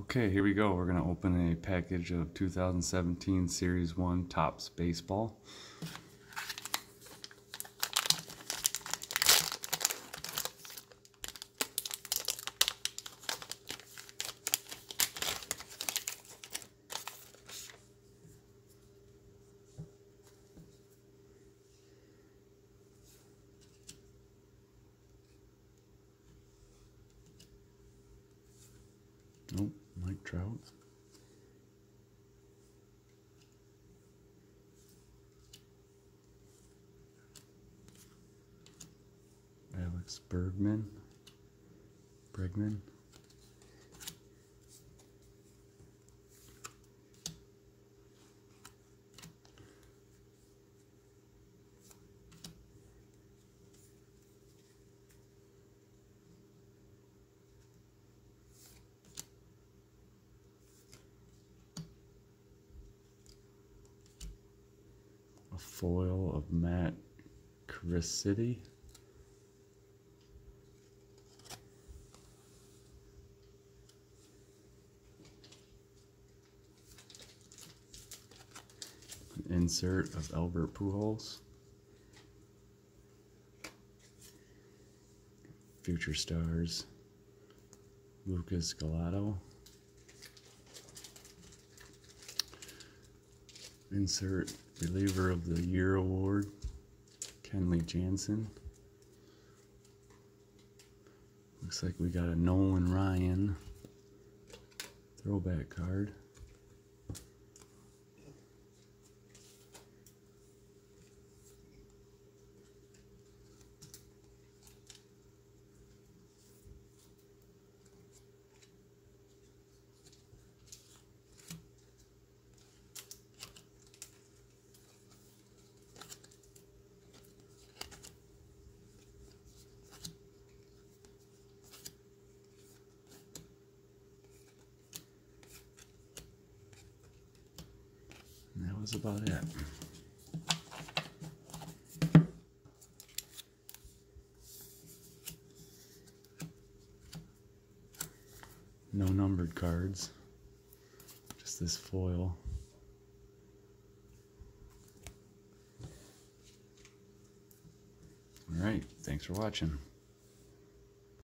Okay, here we go. We're going to open a package of 2017 Series 1 Topps Baseball. Nope, Mike Trout. Alex Bregman. A foil of Matt Caricity. An insert of Albert Pujols. Future Stars, Lucas Giolito. Insert Reliever of the Year Award, Kenley Jansen. Looks like we got a Nolan Ryan throwback card. And that was about it. No numbered cards, just this foil. All right, thanks for watching.